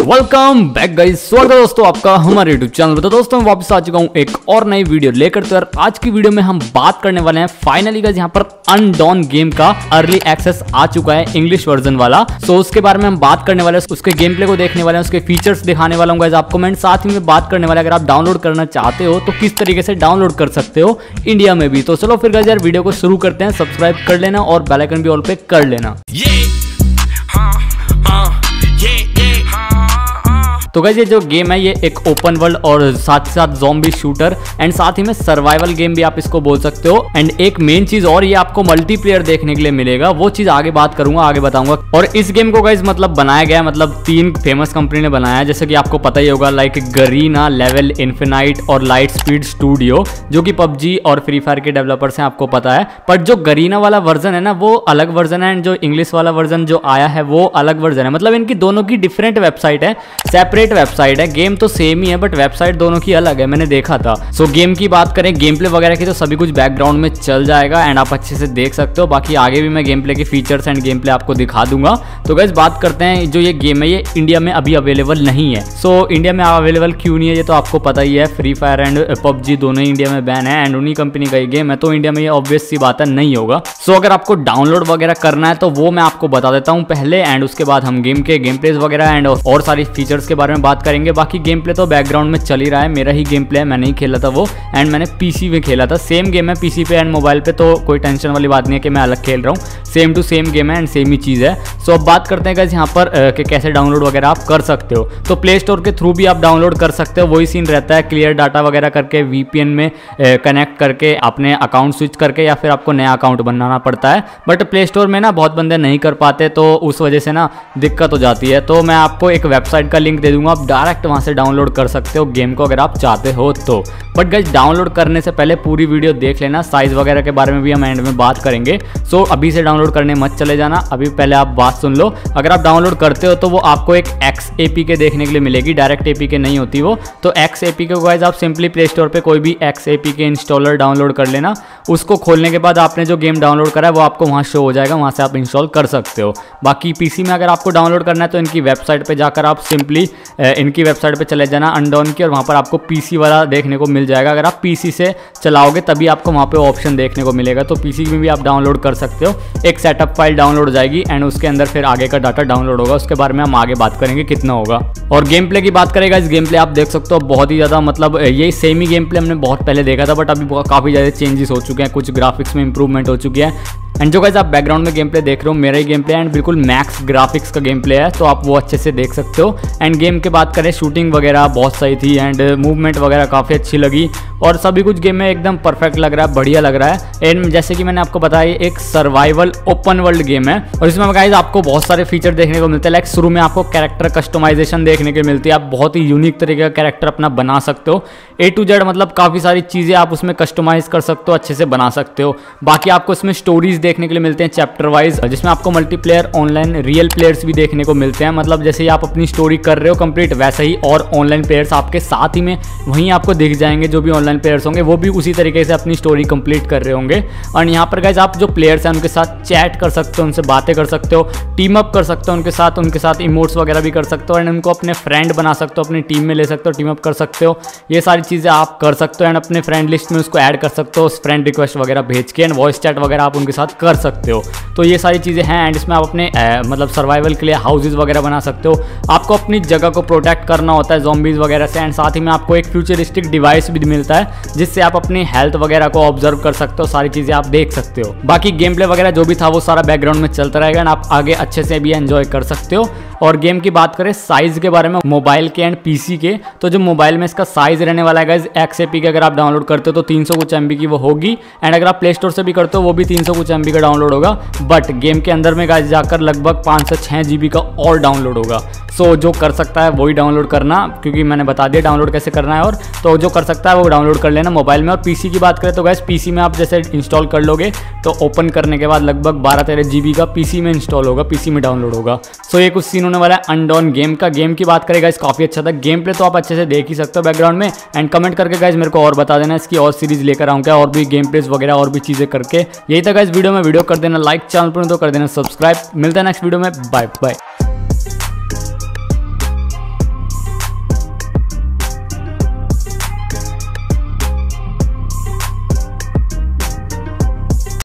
Welcome back guys, स्वागत है दोस्तों आपका हमारे यूट्यूब चैनल पर। तो दोस्तों मैं वापस आ चुका हूँ एक और नई वीडियो लेकर। तो यार आज की वीडियो में हम बात करने वाले हैं फाइनली गाइस यहाँ पर अनडॉन गेम का अर्ली एक्सेस आ चुका है, इंग्लिश वर्जन वाला। सो उसके बारे में हम बात करने वाले हैं, उसके गेम प्ले को देखने वाले हैं, उसके फीचर्स दिखाने वाला हूँ गाइस आपको मैं। साथ ही में बात करने वाला अगर आप डाउनलोड करना चाहते हो तो किस तरीके से डाउनलोड कर सकते हो इंडिया में भी। तो चलो फिर गाइस यार वीडियो को शुरू करते हैं। सब्सक्राइब कर लेना और बेल आइकन भी ऑल पे कर लेना। तो गाइस ये जो गेम है ये एक ओपन वर्ल्ड और साथ ही साथ ज़ॉम्बी शूटर एंड साथ ही में सर्वाइवल गेम भी आप इसको बोल सकते हो। एंड एक मेन चीज और, ये आपको मल्टीप्लेयर देखने के लिए मिलेगा, वो चीज आगे बात करूंगा, आगे बताऊंगा। और इस गेम को गाइस मतलब बनाया गया है, मतलब 3 फेमस कंपनी ने बनाया है, जैसे कि आपको पता ही होगा, लाइक गरीना, लेवल इन्फिनाइट और लाइट स्पीड स्टूडियो, जो कि पबजी और फ्री फायर के डेवलपर्स हैं, आपको पता है। बट जो गरीना वाला वर्जन है ना वो अलग वर्जन है, एंड जो इंग्लिश वाला वर्जन जो आया है वो अलग वर्जन है। मतलब इनकी दोनों की डिफरेंट वेबसाइट है, सेपरेट वेबसाइट है। गेम तो सेम ही है बट वेबसाइट दोनों की अलग है, मैंने देखा था। सो गेम की बात करें, गेम प्ले वगैरह की, तो सभी कुछ बैकग्राउंड में चल जाएगा एंड आप अच्छे से देख सकते हो। बाकी आगे भी मैं गेम प्ले के फीचर्स एंड गेम प्ले आपको दिखा दूंगा। तो गाइस बात करते हैं, जो ये गेम है ये इंडिया में अभी अवेलेबल नहीं है। सो इंडिया में अवेलेबल क्यों नहीं है ये तो आपको पता ही है, फ्री फायर एंड पबजी दोनों ही इंडिया में बैन है एंड उन्हीं कंपनी का ये गेम है, तो इंडिया में ये ऑब्वियस सी बात है नहीं होगा। सो अगर आपको डाउनलोड वगैरह करना है तो वो मैं आपको बता देता हूँ पहले, एंड उसके बाद हम गेम के गेम प्लेस वगैरह एंड और सारी फीचर्स के बारे में बात करेंगे। बाकी गेम प्ले तो बैकग्राउंड में चल ही रहा है, मेरा ही गेम प्ले है, मैंने ही खेला था वो, एंड मैंने पीसी में खेला था। सेम गेम है पीसी पे एंड मोबाइल पे, तो कोई टेंशन वाली बात नहीं है कि मैं अलग खेल रहा हूँ, सेम टू सेम गेम है एंड सेम ही चीज़ है। सो अब बात करते हैं गाइस यहाँ पर कि कैसे डाउनलोड वगैरह आप कर सकते हो। तो प्ले स्टोर के थ्रू भी आप डाउनलोड कर सकते हो, वही सीन रहता है, क्लियर डाटा वगैरह करके वीपीएन में कनेक्ट करके अपने अकाउंट स्विच करके, या फिर आपको नया अकाउंट बनाना पड़ता है। बट प्ले स्टोर में ना बहुत बंदे नहीं कर पाते, तो उस वजह से ना दिक्कत हो जाती है। तो मैं आपको एक वेबसाइट का लिंक दे दूंगा, आप डायरेक्ट वहाँ से डाउनलोड कर सकते हो गेम को अगर आप चाहते हो तो। बट गाइस डाउनलोड करने से पहले पूरी वीडियो देख लेना, साइज वगैरह के बारे में भी हम एंड में बात करेंगे। सो अभी से डाउनलोड करने मत चले जाना, अभी पहले आप बात सुन लो। अगर आप डाउनलोड करते हो तो वो आपको एक XAPK देखने के लिए मिलेगी, डायरेक्ट APK नहीं होती वो। तो XAPK को गाइस आप सिंपली प्ले स्टोर पे कोई भी XAPK इंस्टॉलर डाउनलोड कर लेना, उसको खोलने के बाद आपने जो गेम डाउनलोड करा है वो आपको वहाँ शो हो जाएगा, वहाँ से आप इंस्टॉल कर सकते हो। बाकी पीसी में अगर आपको डाउनलोड करना है तो इनकी वेबसाइट पर जाकर आप सिंपली इनकी वेबसाइट पर चले जाना अनडॉन की, और वहाँ पर आपको पीसी वाला देखने को मिल जाएगा। अगर आप पीसी से चलाओगे तभी आपको वहाँ पे ऑप्शन देखने को मिलेगा, तो पीसी में भी आप डाउनलोड कर सकते हो। एक सेटअप फाइल डाउनलोड हो जाएगी एंड उसके अंदर फिर आगे का डाटा डाउनलोड होगा, उसके बारे में हम आगे बात करेंगे कितना होगा। और गेम प्ले की बात करेगा, इस गेम प्ले आप देख सकते हो बहुत ही ज़्यादा, मतलब ये सेम ही गेम प्ले हमने बहुत पहले देखा था, बट अभी काफ़ी ज़्यादा चेंजेस हो चुके हैं, कुछ ग्राफिक्स में इंप्रूवमेंट हो चुकी है। एंड जो गाइस आप बैकग्राउंड में गेम प्ले देख रहे हो मेरा ही गेम प्ले एंड बिल्कुल मैक्स ग्राफिक्स का गेम प्ले है, तो आप वो अच्छे से देख सकते हो। एंड गेम के बात करें, शूटिंग वगैरह बहुत सही थी एंड मूवमेंट वगैरह काफ़ी अच्छी लगी, और सभी कुछ गेम में एकदम परफेक्ट लग रहा है, बढ़िया लग रहा है। एंड जैसे कि मैंने आपको बताया एक सर्वाइवल ओपन वर्ल्ड गेम है, और इसमें गाइस आपको बहुत सारे फीचर देखने को मिलते हैं। लाइक शुरू में आपको कैरेक्टर कस्टमाइजेशन देखने को मिलती है, आप बहुत ही यूनिक तरीके का कैरेक्टर अपना बना सकते हो, A to Z, मतलब काफ़ी सारी चीज़ें आप उसमें कस्टमाइज कर सकते हो, अच्छे से बना सकते हो। बाकी आपको इसमें स्टोरीज देखने के लिए मिलते हैं चैप्टर वाइज, जिसमें आपको मल्टीप्लेयर ऑनलाइन रियल प्लेयर्स भी देखने को मिलते हैं। मतलब जैसे ही आप अपनी स्टोरी कर रहे हो कंप्लीट, वैसे ही और ऑनलाइन प्लेयर्स आपके साथ ही में वहीं आपको दिख जाएंगे, जो भी ऑनलाइन प्लेयर्स होंगे वो भी उसी तरीके से अपनी स्टोरी कंप्लीट कर रहे होंगे। और यहाँ पर गाइस आप जो प्लेयर्स हैं उनके साथ चैट कर सकते हो, उनसे बातें कर सकते हो, टीम अप कर सकते हो उनके साथ इमोट्स वगैरह भी कर सकते हो, एंड उनको अपने फ्रेंड बना सकते हो, अपनी टीम में ले सकते हो, टीम अप कर सकते हो। ये सारी चीज़ें आप कर सकते हो एंड अपने फ्रेंड लिस्ट में उसको ऐड कर सकते हो, फ्रेंड रिक्वेस्ट वगैरह भेज के, एंड वॉइस चैट वगैरह आप उनके साथ कर सकते हो। तो ये सारी चीज़ें हैं एंड इसमें आप अपने मतलब सर्वाइवल के लिए हाउसेज वगैरह बना सकते हो। आपको अपनी जगह को प्रोटेक्ट करना होता है ज़ॉम्बीज़ वगैरह से, एंड साथ ही में आपको एक फ्यूचरिस्टिक डिवाइस भी मिलता है जिससे आप अपनी हेल्थ वगैरह को ऑब्जर्व कर सकते हो, सारी चीज़ें आप देख सकते हो। बाकी गेम प्ले वगैरह जो भी था वो सारा बैकग्राउंड में चलता रहेगा एंड आप आगे अच्छे से भी एंजॉय कर सकते हो। और गेम की बात करें साइज़ के बारे में, मोबाइल के एंड पीसी के, तो जो मोबाइल में इसका साइज़ रहने वाला है गाइस, XAPK अगर आप डाउनलोड करते हो तो 300 कुछ MB की वो होगी, एंड अगर आप प्ले स्टोर से भी करते हो वो भी 300 कुछ MB का डाउनलोड होगा। बट गेम के अंदर में गाइस जाकर लगभग 5 से 6 GB का और डाउनलोड होगा। सो जो कर सकता है वही डाउनलोड करना, क्योंकि मैंने बता दिया डाउनलोड कैसे करना है, और तो जो कर सकता है वो डाउनलोड कर लेना मोबाइल में। और पीसी की बात करें तो गाइस पीसी में आप जैसे इंस्टॉल कर लोगे तो ओपन करने के बाद लगभग 12-13 GB का पीसी में इंस्टॉल होगा, पीसी में डाउनलोड होगा। सो ये कुछ सीन होने वाला है अनडॉन गेम का। गेम की बात करें गाइस काफ़ी अच्छा था, गेम प्ले तो आप अच्छे से देख ही सकते हो बैकग्राउंड में, एंड कमेंट करके गाइस मेरे को और बता देना इसकी और सीरीज लेकर आऊँ क्या, और भी गेम प्लेस वगैरह और भी चीज़ें करके। यही था गाइस वीडियो में, वीडियो कर देना लाइक, चैनल पर तो कर देना सब्सक्राइब। मिलता है नेक्स्ट वीडियो में, बाय बाय।